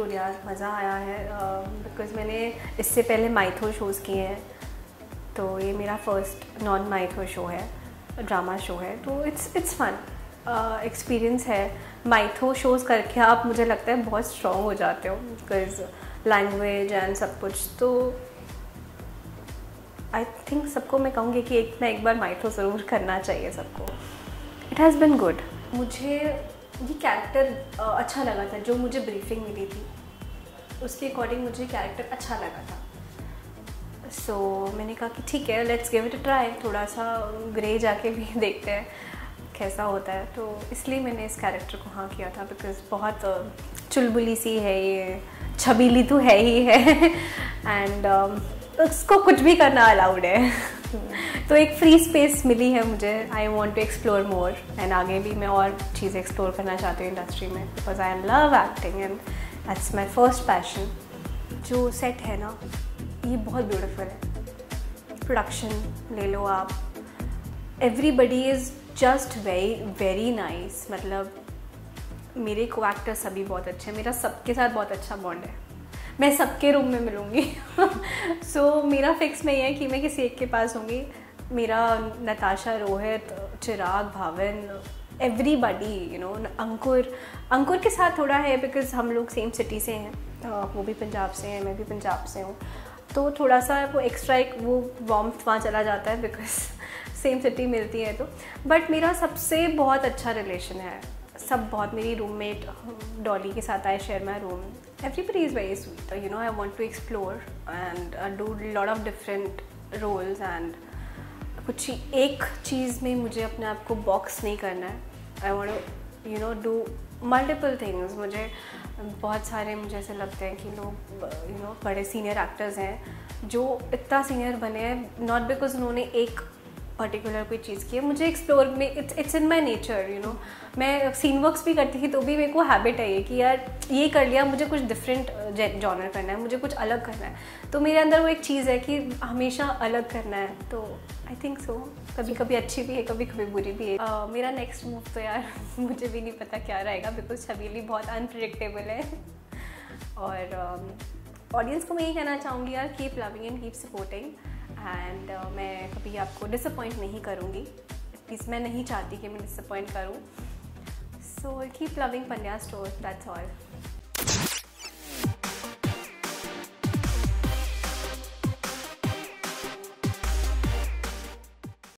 Good यार, मज़ा आया है बिकॉज़ मैंने इससे पहले माइथो शोज़ किए हैं, तो ये मेरा फर्स्ट नॉन माइथो शो है, ड्रामा शो है, तो इट्स फन एक्सपीरियंस है। माइथो शोज़ करके आप, मुझे लगता है, बहुत स्ट्रॉन्ग हो जाते हो बिकॉज़ लैंग्वेज एंड सब कुछ। तो आई थिंक सबको मैं कहूँगी कि एक बार माइथो ज़रूर करना चाहिए सबको। It has been good. मुझे ये कैरेक्टर अच्छा लगा था, जो मुझे ब्रीफिंग मिली थी उसके अकॉर्डिंग मुझे कैरेक्टर अच्छा लगा था। सो मैंने कहा कि ठीक है, let's give it a try, थोड़ा सा ग्रे जाके भी देखते हैं कैसा होता है। तो इसलिए मैंने इस कैरेक्टर को हाँ किया था बिकॉज़ बहुत चुलबुली सी है ये, छबीली तो है ही है एंड उसको कुछ भी करना अलाउड है तो एक फ्री स्पेस मिली है मुझे। I want to explore more and आगे भी मैं और चीज़ें एक्सप्लोर करना चाहती हूँ इंडस्ट्री में because I am love acting and that's my first passion. जो सेट है ना, ये बहुत ब्यूटीफुल है। प्रोडक्शन ले लो आप, everybody is just very nice. मतलब मेरे को एक्टर सभी बहुत अच्छे हैं, मेरा सबके साथ बहुत अच्छा बॉन्ड है, मैं सबके रूम में मिलूँगी सो मेरा फिक्स में ये है कि मैं किसी एक के पास होंगी। मेरा नताशा, रोहित, चिराग, भावन, एवरीबडी, यू नो, अंकुर के साथ थोड़ा है बिकॉज हम लोग सेम सिटी से हैं, वो भी पंजाब से हैं, मैं भी पंजाब से हूँ, तो थोड़ा सा वो एक्स्ट्रा एक वो वार्मथ वहाँ चला जाता है बिकॉज सेम सिटी मिलती है। तो बट मेरा सबसे बहुत अच्छा रिलेशन है, सब बहुत, मेरी रूममेट डॉली के साथ I share my room, everybody is very sweet, you know. I want to explore and do a lot of different roles and कुछ एक चीज़ में मुझे अपने आप को बॉक्स नहीं करना है। I want to, you know, do multiple things। मुझे बहुत सारे, मुझे ऐसे लगते हैं कि लोग, you know, बड़े सीनियर एक्टर्स हैं जो इतना सीनियर बने हैं नॉट बिकॉज उन्होंने एक पर्टिकुलर कोई चीज़ की है। मुझे एक्सप्लोर में it's in my nature, you know. मैं सीन वर्क्स भी करती थी तो भी मेरे को हैबिट है ये कि यार ये कर लिया, मुझे कुछ डिफरेंट जॉनर करना है, मुझे कुछ अलग करना है। तो मेरे अंदर वो एक चीज़ है कि हमेशा अलग करना है। तो आई थिंक सो, कभी कभी अच्छी भी है, कभी कभी बुरी भी है। मेरा नेक्स्ट मूव तो यार मुझे भी नहीं पता क्या रहेगा बिकॉज छबीली बहुत अनप्रिडिक्टेबल है। और ऑडियंस को मैं यही कहना चाहूँगी यार, keep loving and keep supporting and मैं कभी आपको डिसअपॉइंट नहीं करूँगी, प्लीज़। मैं नहीं चाहती कि मैं डिसअपॉइंट करूँ। So keep loving Pandya store, that's all.